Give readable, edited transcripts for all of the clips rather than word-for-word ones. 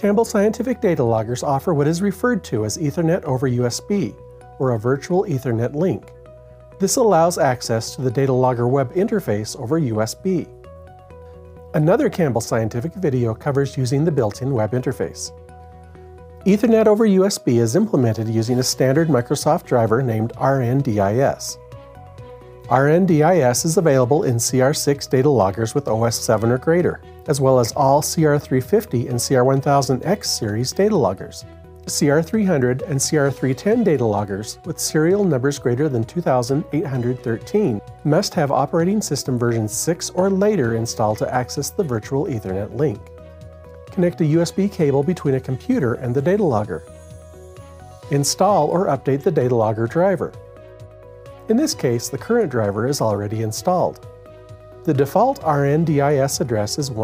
Campbell Scientific data loggers offer what is referred to as Ethernet over USB, or a virtual Ethernet link. This allows access to the data logger web interface over USB. Another Campbell Scientific video covers using the built-in web interface. Ethernet over USB is implemented using a standard Microsoft driver named RNDIS. RNDIS is available in CR6 data loggers with OS 7 or greater, as well as all CR350 and CR1000X series data loggers. CR300 and CR310 data loggers with serial numbers greater than 2813 must have operating system version 6 or later installed to access the virtual Ethernet link. Connect a USB cable between a computer and the data logger. Install or update the data logger driver. In this case, the current driver is already installed. The default RNDIS address is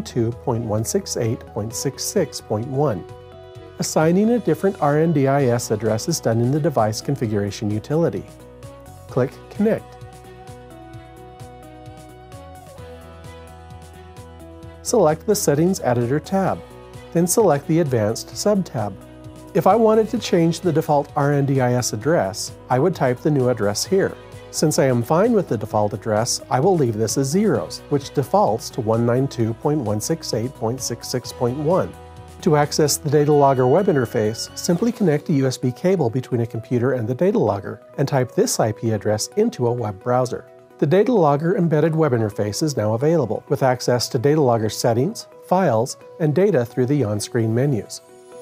192.168.66.1. Assigning a different RNDIS address is done in the device configuration utility. Click Connect. Select the Settings Editor tab, then select the Advanced sub-tab. If I wanted to change the default RNDIS address, I would type the new address here. Since I am fine with the default address, I will leave this as zeros, which defaults to 192.168.66.1. To access the data logger web interface, simply connect a USB cable between a computer and the data logger and type this IP address into a web browser. The data logger embedded web interface is now available, with access to data logger settings, files, and data through the on-screen menus.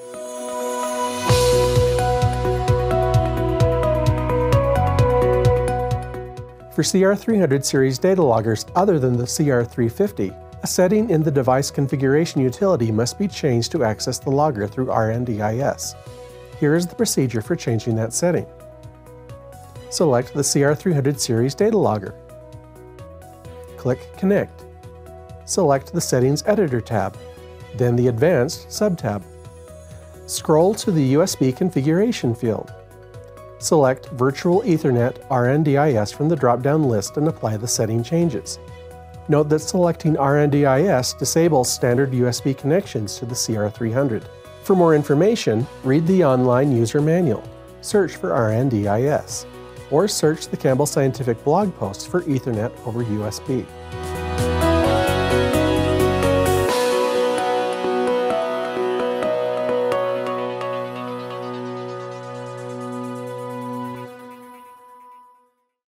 For CR300 series data loggers other than the CR350, a setting in the device configuration utility must be changed to access the logger through RNDIS. Here is the procedure for changing that setting. Select the CR300 series data logger. Click Connect. Select the Settings Editor tab, then the Advanced sub-tab. Scroll to the USB configuration field. Select Virtual Ethernet RNDIS from the drop-down list and apply the setting changes. Note that selecting RNDIS disables standard USB connections to the CR300. For more information, read the online user manual, search for RNDIS, or search the Campbell Scientific blog posts for Ethernet over USB.